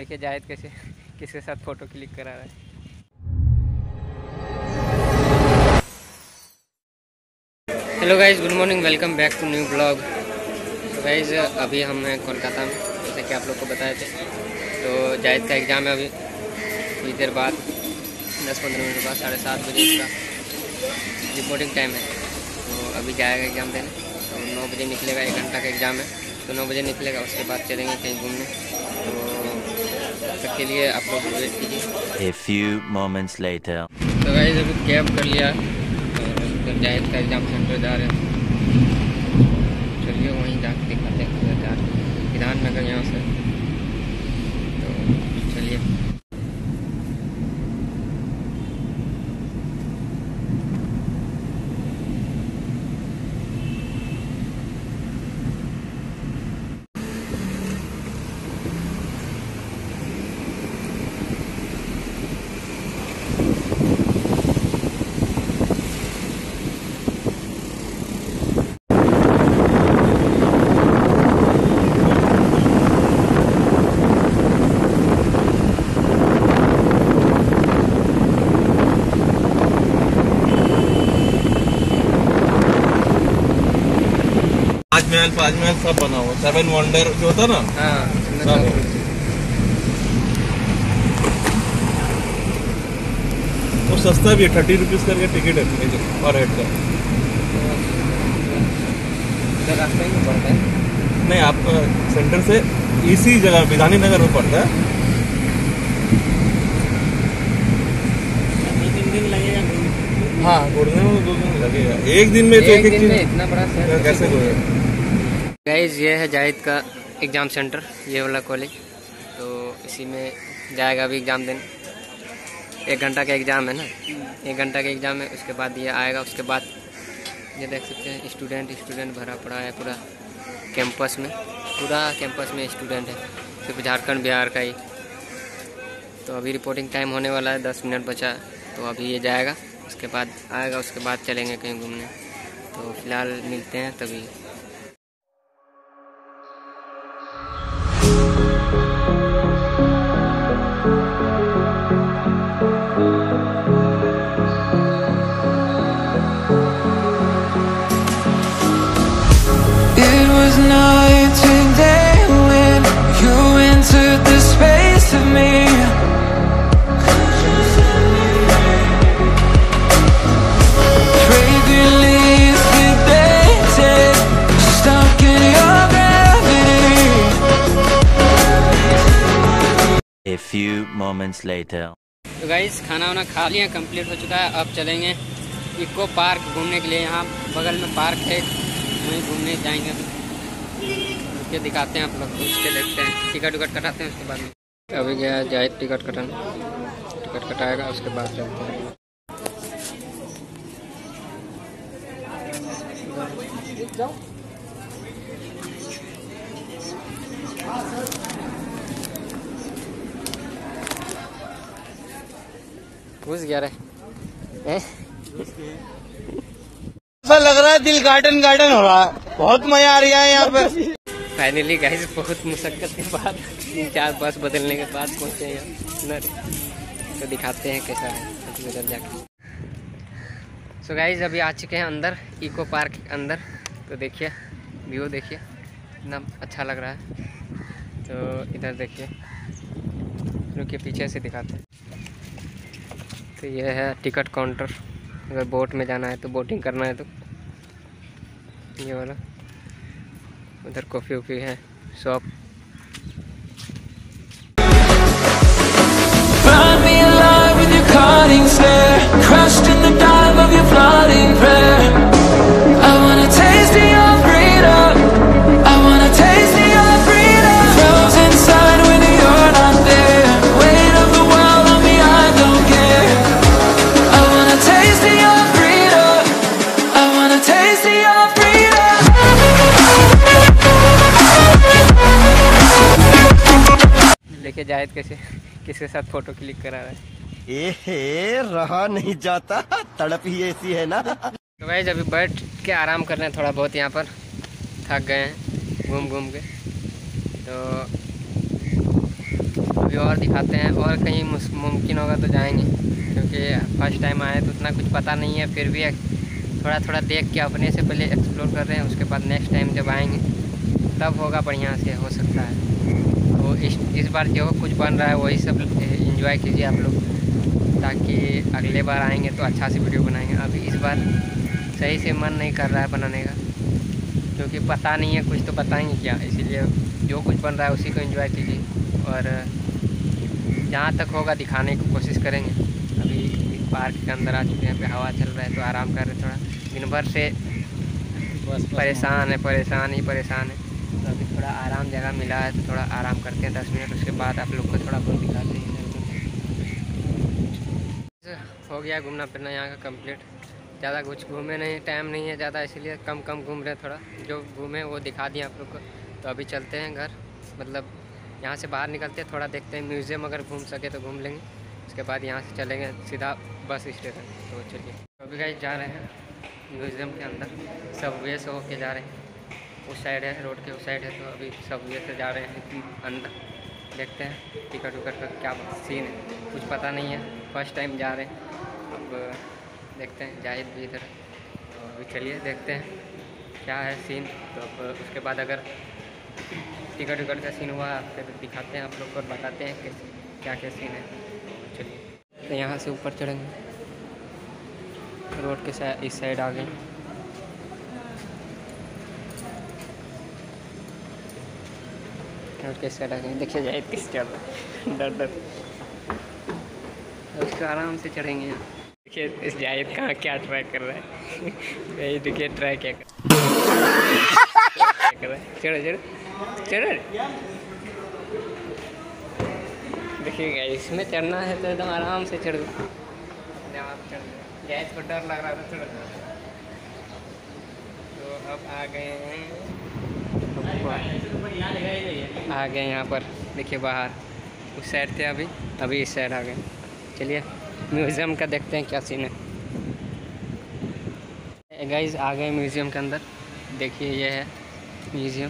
देखिए जाहिद कैसे किसके साथ फ़ोटो क्लिक करा रहा है। Hello guys, good morning, welcome back to new blog. तो गाइज अभी हम हैं कोलकाता में, जैसे कि आप लोग को बताए थे। तो जाहिद का एग्ज़ाम है अभी कुछ देर बाद, 10-15 मिनट बाद 7:30 बजे इसका रिपोर्टिंग टाइम है। तो अभी जाएगा एग्ज़ाम देने। तो 9 बजे निकलेगा, 1 घंटा का एग्ज़ाम है। तो 9 बजे निकलेगा, उसके बाद चलेंगे कहीं घूमने। तो तब तक के लिए आप लोग वेट कीजिए। A few moments later. तो गाइस अभी कैब कर लिया और जाहिद का एग्ज़ाम सेंटर जा रहे हैं। चलिए वहीं जाकर दिखाते हैं विधाननगर यहाँ से। तो चलिए। ताजमहल सब बना हुआ, 7 वंडर जो होता ना। हाँ, सब वो सस्ता भी है, 30 रुपीज़ करके टिकट है पर हेड का। इधर रास्ते में पड़ता है? नहीं, आपका सेंटर से इसी जगह विधानी नगर में पड़ता है। 2-3 दिन लगेगा। हाँ, घूमने में 2 दिन लगेगा। एक दिन में तो एक दिन में इतना बड़ा शहर कैसे घूमेगा? गाइस ये है जाहिद का एग्ज़ाम सेंटर, ये वाला कॉलेज। तो इसी में जाएगा अभी एग्ज़ाम देने। 1 घंटा का एग्ज़ाम है ना, 1 घंटा का एग्ज़ाम है। उसके बाद ये आएगा, उसके बाद ये देख सकते हैं स्टूडेंट भरा पड़ा है पूरा कैंपस में। पूरा कैंपस में स्टूडेंट है, सिर्फ झारखंड बिहार का ही। तो अभी रिपोर्टिंग टाइम होने वाला है, 10 मिनट बचा है। तो अभी ये जाएगा, उसके बाद आएगा, उसके बाद चलेंगे कहीं घूमने। तो फिलहाल मिलते हैं तभी। A few moments later. तो गाइस खाना वाना खा लिया, कंप्लीट हो चुका है। अब चलेंगे इको पार्क घूमने के लिए। यहाँ बगल में पार्क है, वहीं घूमने जाएंगे। रुके दिखाते हैं आप लोग को, उसके देखते हैं। टिकट विकट कटाते हैं उसके बाद में। अभी गया जाए टिकट कटाने, टिकट कटाएगा उसके बाद चलते हैं। घुस गया रे। ऐसा लग रहा है दिल गार्डन गार्डन हो रहा है, बहुत मजा आ रहा है यहाँ पे। फाइनली गाइस बहुत मुशक्कत के बाद 3-4 बस बदलने के बाद पहुँचे यहाँ। तो दिखाते हैं कैसा है उधर जाके। सो गाइस अभी आ चुके हैं अंदर, इको पार्क के अंदर। तो देखिए व्यू, देखिए इतना अच्छा लग रहा है। तो इधर देखिए, रुकिए पीछे से दिखाते हैं। तो ये है टिकट काउंटर। अगर बोट में जाना है तो, बोटिंग करना है तो ये वाला। उधर कॉफ़ी वॉफ़ी है, शॉप। देखिए जाहिद कैसे किसके साथ फोटो क्लिक करा रहा है। रहा नहीं जाता, तड़प ही ऐसी है ना। तो भाई अभी बैठ के आराम कर रहे हैं थोड़ा बहुत, यहाँ पर थक गए हैं घूम घूम के। तो अभी और दिखाते हैं, और कहीं मुमकिन होगा तो जाएंगे, क्योंकि फर्स्ट टाइम आए तो उतना कुछ पता नहीं है। फिर भी थोड़ा थोड़ा देख के अपने से पहले एक्सप्लोर कर रहे हैं, उसके बाद नेक्स्ट टाइम जब आएंगे तब होगा बढ़िया से, हो सकता है। तो इस बार जो कुछ बन रहा है वही सब एंजॉय कीजिए आप लोग, ताकि अगले बार आएंगे तो अच्छा से वीडियो बनाएंगे। अभी इस बार सही से मन नहीं कर रहा है बनाने का, क्योंकि पता नहीं है, कुछ तो बताएंगे क्या, इसीलिए जो कुछ बन रहा है उसी को एंजॉय कीजिए और जहाँ तक होगा दिखाने की कोशिश करेंगे। अभी पार्क के अंदर आ चुके हैं, पे हवा चल रहा है तो आराम कर रहे हैं। थोड़ा दिन भर से परेशान है, तो अभी थोड़ा आराम जगह मिला है तो थोड़ा आराम करते हैं 10 मिनट, उसके बाद आप लोग को थोड़ा बहुत दिखाते हैं। हो गया घूमना फिरना यहाँ का कंप्लीट। ज़्यादा कुछ घूमे नहीं, टाइम नहीं है ज़्यादा, इसलिए कम घूम रहे हैं। थोड़ा जो घूमे वो दिखा दिया आप लोग को। तो अभी चलते हैं घर, मतलब यहाँ से बाहर निकलते हैं, थोड़ा देखते हैं म्यूज़ियम, अगर घूम सके तो घूम लेंगे। उसके बाद यहाँ से चलेंगे सीधा बस स्टेशन। तो चलिए अभी गाइस जा रहे हैं म्यूज़ियम के अंदर, सबवे से होके जा रहे हैं। उस साइड है, रोड के उस साइड है, तो अभी सबवे से जा रहे हैं अंदर। देखते हैं टिकट उकट का क्या सीन है, कुछ पता नहीं है, फर्स्ट टाइम जा रहे हैं। अब देखते हैं, जाहिद भी इधर, तो अभी चलिए देखते हैं क्या है सीन। तो अब उसके बाद अगर टिकट उकट का सीन हुआ फिर दिखाते हैं आप लोग को, बताते हैं कैसे क्या क्या सीन है। चलिए तो यहाँ से ऊपर चढ़ेंगे, रोड के इस साइड आ गए। रोड के साइड आ गए, देखिए जाहिद किस चढ़ रहा है, डर उसको आराम से चढ़ेंगे। देखिए इस जाहिद कहाँ क्या ट्राई कर रहा है यही देखिए ट्राई क्या कर रहा है। चढ़ो देखिएगा, इसमें चढ़ना है तो एकदम आराम से चढ़ दो। जाहिद को डर लग रहा था थोड़ा। तो अब आ गए यहाँ पर, देखिए बाहर उस साइड थे, अभी इस साइड आ गए। चलिए म्यूज़ियम का देखते हैं क्या सीन है। गाइस आ गए म्यूज़ियम के अंदर, देखिए ये है म्यूज़ियम,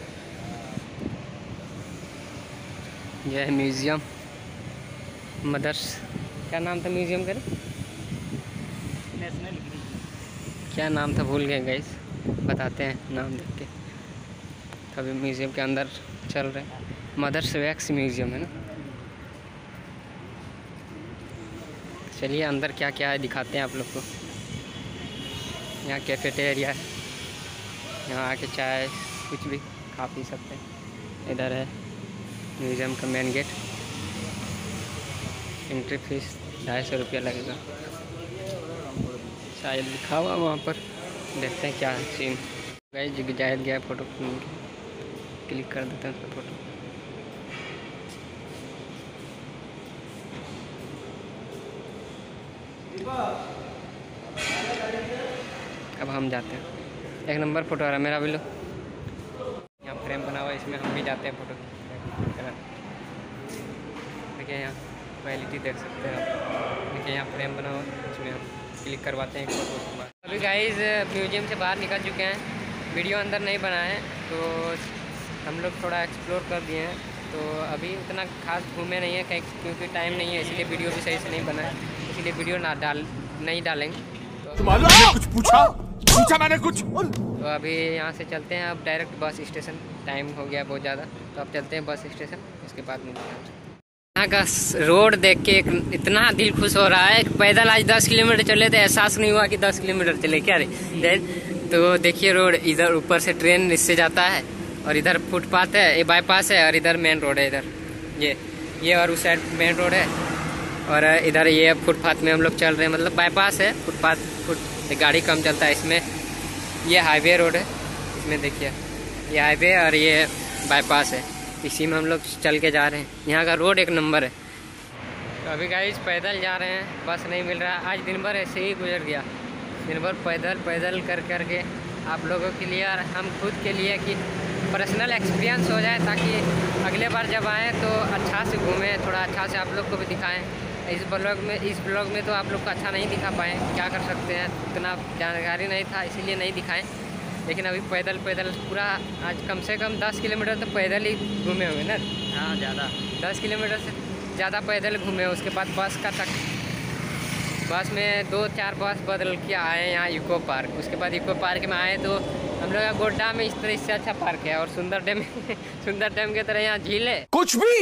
यह है म्यूज़ियम मदर्स, क्या नाम था म्यूज़ियम का, नेशनल क्या नाम था भूल गए गाइस, बताते हैं नाम देख के। अभी म्यूज़ियम के अंदर चल रहे हैं, मदर्स वैक्स म्यूज़ियम है ना। चलिए अंदर क्या क्या है दिखाते हैं आप लोग को। यहाँ कैफेटेरिया है, यहाँ आके चाय कुछ भी खा पी सकते हैं। इधर है म्यूज़ियम का मेन गेट, एंट्री फीस 250 रुपया लगेगा, शायद लिखा हुआ वहाँ पर। देखते हैं क्या है सीन। गाइस जाहिद गया फ़ोटो क्लिक कर देते हैं उसका फ़ोटो। अब हम जाते हैं, एक नंबर फ़ोटो आ रहा है मेरा भी। लो यहाँ फ्रेम बना हुआ है, इसमें हम भी जाते हैं फ़ोटो। देखिए यहाँ क्वालिटी देख सकते हैं आप, देखिए यहाँ फ्रेम बना हुआ है, इसमें हम क्लिक करवाते हैं एक फ़ोटो के बाद। अभी गाइस म्यूज़ियम से बाहर निकल चुके हैं, वीडियो अंदर नहीं बनाए हैं, तो हम लोग थोड़ा एक्सप्लोर कर दिए हैं। तो अभी उतना खास घूमे नहीं है कहीं, क्योंकि टाइम नहीं है, इसलिए वीडियो भी सही से नहीं बना है, इसलिए वीडियो नहीं डालेंगे। तो कुछ पूछा मैंने कुछ। तो अभी यहाँ से चलते हैं अब डायरेक्ट बस स्टेशन, टाइम हो गया बहुत ज़्यादा, तो अब चलते हैं बस स्टेशन, उसके बाद मिलते हैं। यहाँ का रोड देख के इतना दिल खुश हो रहा है। पैदल आज 10 किलोमीटर चले थे, एहसास नहीं हुआ कि 10 किलोमीटर चले क्या रे। तो देखिए रोड, इधर ऊपर से ट्रेन इससे जाता है, और इधर फुटपाथ है, ये बाईपास है, और इधर मेन रोड है। इधर ये और उस साइड मेन रोड है, और इधर ये फुटपाथ में हम लोग चल रहे हैं, मतलब बाईपास है, फुटपाथ गाड़ी कम चलता है इसमें। ये हाईवे रोड है, इसमें देखिए ये हाईवे और ये बाईपास है, इसी में हम लोग चल के जा रहे हैं। यहाँ का रोड एक नंबर है। तो अभी गाइस पैदल जा रहे हैं, बस नहीं मिल रहा। आज दिन भर ऐसे ही गुजर गया, दिन भर पैदल कर के आप लोगों के लिए और हम खुद के लिए कि पर्सनल एक्सपीरियंस हो जाए, ताकि अगले बार जब आएँ तो अच्छा से घूमें, थोड़ा अच्छा से आप लोग को भी दिखाएं। इस ब्लॉग में तो आप लोग को अच्छा नहीं दिखा पाए, क्या कर सकते हैं, इतना जानकारी नहीं था इसीलिए नहीं दिखाएं। लेकिन अभी पैदल पूरा आज कम से कम 10 किलोमीटर तो पैदल ही घूमे हुए ना। हाँ ज़्यादा 10 किलोमीटर से ज़्यादा पैदल घूमे। उसके बाद बस बस में 2-4 बस बदल के आए यहाँ इको पार्क। उसके बाद इको पार्क में आए तो हम लोग गोड्डा में इस तरह इससे अच्छा पार्क है। और सुंदर डैम की तरह यहाँ झील है। कुछ भी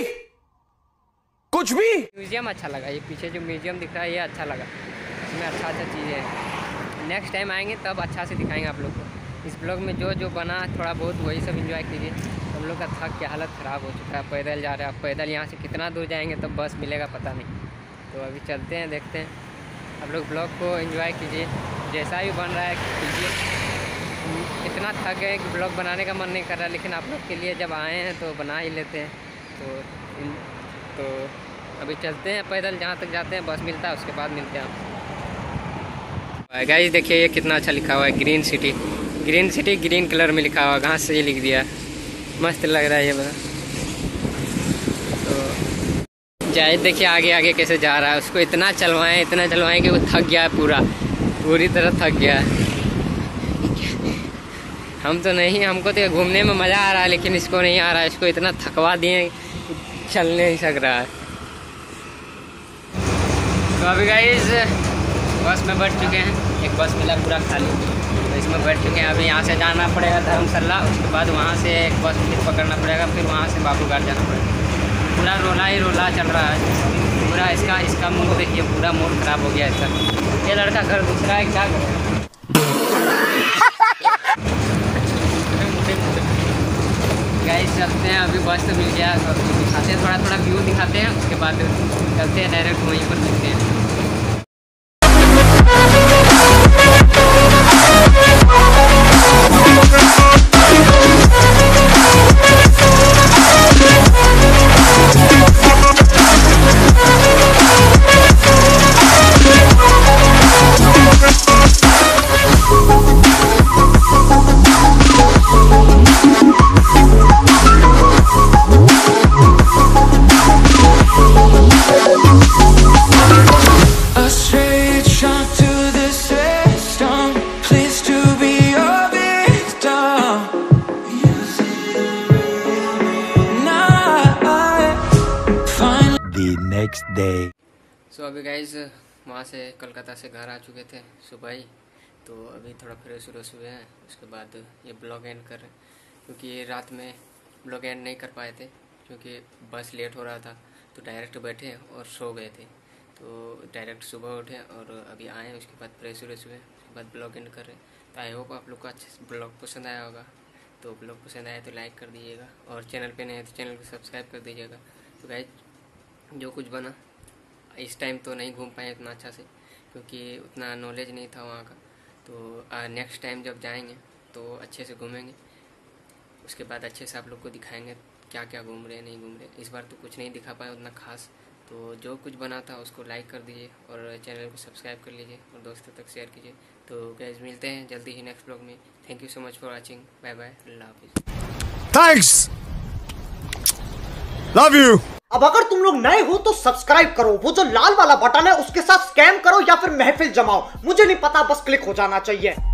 म्यूजियम अच्छा लगा, ये पीछे जो म्यूजियम दिख रहा है ये अच्छा लगा, इसमें अच्छा चीज़ें हैं। नेक्स्ट टाइम आएंगे तब अच्छा से दिखाएंगे आप लोग को। इस ब्लॉग में जो बना थोड़ा बहुत वही सब एंजॉय कीजिए। हम लोग का थक के हालत ख़राब हो चुका है, पैदल जा रहे हैं। अब पैदल यहाँ से कितना दूर जाएंगे तब बस मिलेगा पता नहीं। तो अभी चलते हैं, देखते हैं। आप लोग ब्लॉग को एंजॉय कीजिए, जैसा भी बन रहा है कीजिए। इतना थक गए कि ब्लॉग बनाने का मन नहीं कर रहा, लेकिन आप लोग के लिए जब आए हैं तो बना ही लेते हैं। तो अभी चलते हैं पैदल, जहाँ तक जाते हैं बस मिलता है, उसके बाद मिलते हैं आप। गाइस देखिए ये कितना अच्छा लिखा हुआ है, ग्रीन सिटी ग्रीन कलर में लिखा हुआ, घास से ये लिख दिया, मस्त लग रहा है ये बता। तो जाहिद देखिए आगे कैसे जा रहा है। उसको इतना चलवाएं कि वो थक गया है, पूरी तरह थक गया है। हम तो नहीं, हमको तो घूमने में मज़ा आ रहा है, लेकिन इसको नहीं आ रहा है। इसको इतना थकवा दिए चल नहीं सक रहा है। तो अभी गाइस बस में बैठ चुके हैं, एक बस मिला पूरा खाली, तो इसमें बैठ चुके हैं। अभी यहाँ से जाना पड़ेगा धर्मशाला, उसके बाद वहाँ से एक बस फिर पकड़ना पड़ेगा, फिर वहाँ से बाबूघाट जाना पड़ेगा। पूरा रोला चल रहा है पूरा। इसका मूड देखिए, पूरा मूड ख़राब हो गया इसका। ये लड़का घर दूसरा है, क्या करें। गाइस चलते हैं, अभी बस तो मिल गया, तो दिखाते हैं थोड़ा व्यू दिखाते हैं, उसके बाद चलते हैं डायरेक्ट वहीं पर मिलते हैं। next day. सो अभी गाइज वहाँ से कोलकाता से घर आ चुके थे सुबह ही, तो अभी थोड़ा फ्रेश हुए हैं। उसके बाद ये ब्लॉग एंड कर रहे हैं, क्योंकि ये रात में ब्लॉग एंड नहीं कर पाए थे क्योंकि बस लेट हो रहा था, तो डायरेक्ट बैठे और सो गए थे। तो डायरेक्ट सुबह उठे और अभी आए, उसके बाद फ्रेश हुए, उसके बाद ब्लॉग एंड कर रहे हैं। तो आई होप आप लोग को अच्छे से ब्लॉग पसंद आया होगा। तो ब्लॉग पसंद आया तो लाइक कर दीजिएगा, और चैनल पे नए हैं तो चैनल को सब्सक्राइब कर दीजिएगा। तो गाइज जो कुछ बना, इस टाइम तो नहीं घूम पाए उतना अच्छा से, क्योंकि उतना नॉलेज नहीं था वहाँ का। तो नेक्स्ट टाइम जब जाएंगे तो अच्छे से घूमेंगे, उसके बाद अच्छे से आप लोग को दिखाएंगे क्या क्या घूम रहे हैं, नहीं घूम रहे। इस बार तो कुछ नहीं दिखा पाए उतना खास। तो जो कुछ बना था उसको लाइक कर दीजिए और चैनल को सब्सक्राइब कर लीजिए और दोस्तों तक शेयर कीजिए। तो गाइस मिलते हैं जल्दी ही नेक्स्ट ब्लॉग में। Thank you so much for watching. Bye bye, अल्लाह हाफिज़। Thanks, love you. अब अगर तुम लोग नए हो तो सब्सक्राइब करो, वो जो लाल वाला बटन है उसके साथ स्कैम करो या फिर महफिल जमाओ, मुझे नहीं पता, बस क्लिक हो जाना चाहिए।